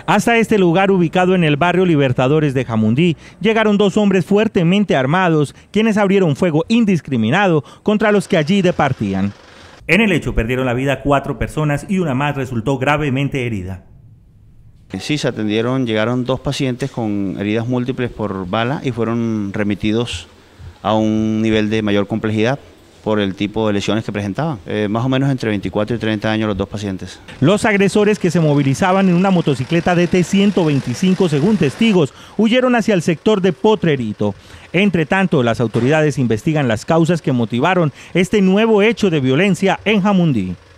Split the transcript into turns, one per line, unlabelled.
Hasta este lugar, ubicado en el barrio Libertadores de Jamundí, llegaron dos hombres fuertemente armados, quienes abrieron fuego indiscriminado contra los que allí departían. En el hecho perdieron la vida 4 personas y una más resultó gravemente herida.
Sí, se atendieron, llegaron 2 pacientes con heridas múltiples por bala y fueron remitidos a un nivel de mayor complejidad por el tipo de lesiones que presentaban. Más o menos entre 24 y 30 años los 2 pacientes.
Los agresores, que se movilizaban en una motocicleta DT-125 según testigos, huyeron hacia el sector de Potrerito. Entre tanto, las autoridades investigan las causas que motivaron este nuevo hecho de violencia en Jamundí.